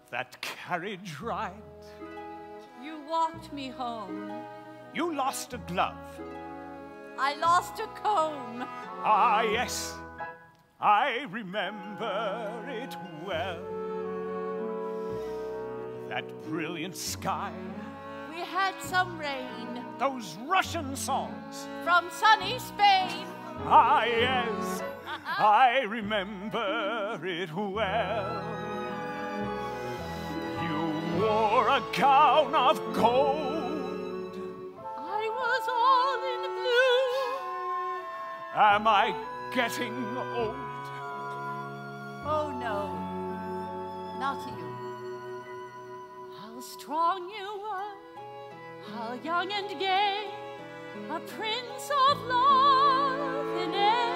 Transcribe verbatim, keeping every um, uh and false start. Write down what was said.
that carriage ride. You walked me home. You lost a glove. I lost a comb. Ah, yes, I remember it well. That brilliant sky. We had some rain. Those Russian songs. From sunny Spain. Ah, yes, I remember it well. You wore a gown of gold. I was all in blue. Am I getting old? Oh, no, not you. How strong you were, how young and gay, a prince of love in air.